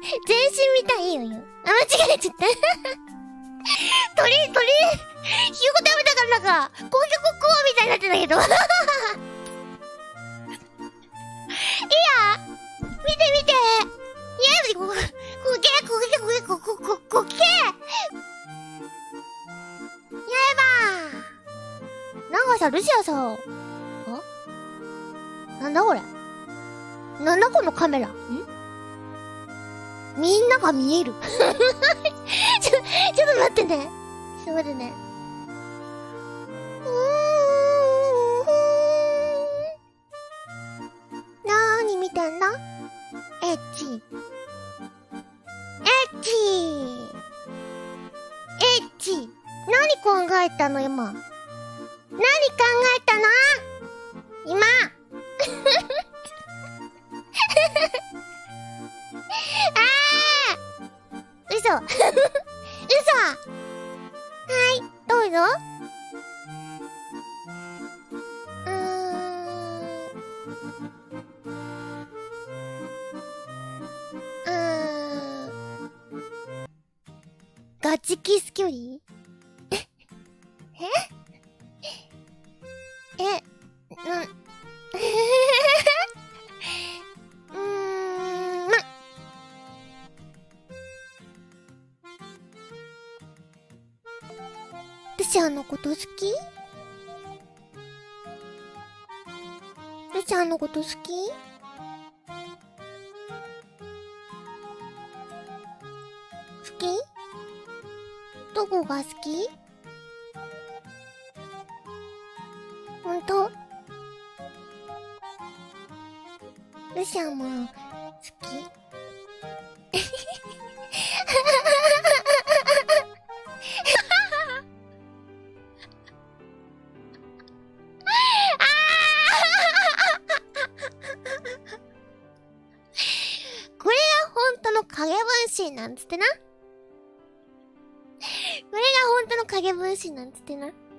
全身みたいよよ。あ、間違えちゃった。鳥、ひよこ食べたからなんか、公共国王みたいになってたけど。いや見て見て。いや、こけやえばなんかさ、ルシアさ、なんだこれなんだこのカメラみんなが見える。ちょっと待ってね。ちょっと待ってね。なーに見てんだエッチ。何考えたの今。何考えたの今。嘘。はい、どうぞ。ガチキス距離ルシアのこと好き？ルシアのこと好き？好き？どこが好き？ほんと？ルシアも好き？これが本当の影分身なんつってな。これが本当の影分身なんつってな。